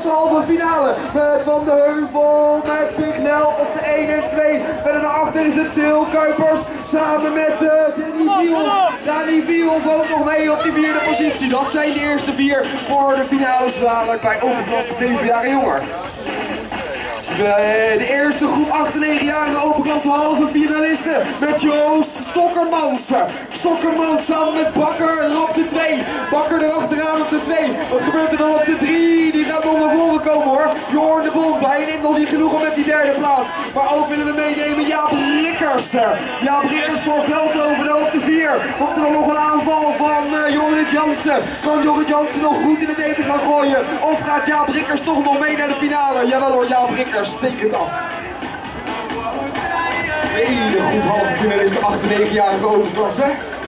overklasse halve finale. Met Van de Heuvel, met Pignel op de 1 en 2. Verder naar achter is het Sil Kuipers samen met Danny Viel. Danny Viel ook nog mee op die vierde positie. Dat zijn de eerste 4 voor de finales dadelijk bij overklasse 7 jaar en jonger. De eerste groep 8 en 9-jarige openklasse halve finalisten met Joost Stokkermans. Stokkermans samen met Bakker op de 2. Bakker erachteraan op de 2. Wat gebeurt er dan op de 3? Die gaat nog naar voren komen hoor. Jorn de Bond, hij neemt nog niet genoegen met die derde plaats. Maar ook willen we meenemen Jaap Rikkers. Jaap Rikkers voor Veldhoven op de 4. Komt er dan nog een aanval van Jorrit Jansen. Kan Jorrit Jansen nog goed in het eten gaan gooien? Of gaat Jaap Rikkers toch nog mee naar de finale? Jawel hoor, Jaap Rikkers. Steek het af. Hele groep halve finalisten 8 en 9-jarige overklasse.